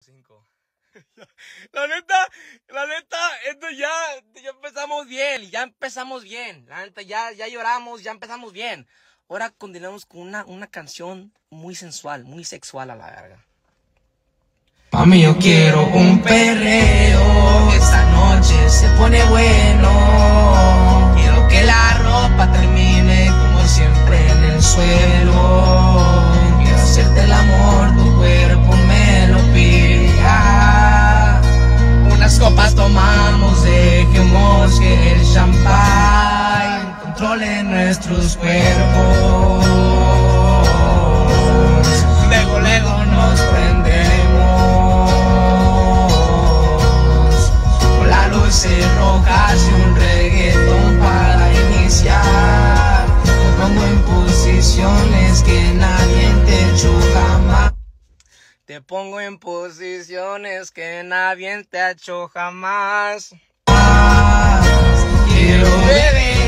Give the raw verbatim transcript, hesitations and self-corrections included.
cinco. La neta, la neta, esto ya, ya empezamos bien, ya empezamos bien. La neta, ya, ya lloramos, ya empezamos bien. Ahora continuamos con una, una canción muy sensual, muy sexual a la verga. Mami, yo quiero un perreo, esta noche se pone bueno. Quiero que la ropa termine como siempre en el suelo. Quiero hacerte el amor, tu cuerpo me lo pide. Unas copas tomamos, dejemos que el champán controle nuestros cuerpos. Luego, luego nos prendemos con las luces rojas y un reggaetón para iniciar. Te pongo en posiciones que nadie te ha hecho jamás. Te pongo en posiciones que nadie te ha hecho jamás. Quiero beber